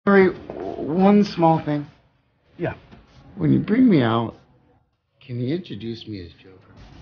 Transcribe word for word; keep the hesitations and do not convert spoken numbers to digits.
Sorry, one small thing. Yeah. When you bring me out, can you introduce me as Joker?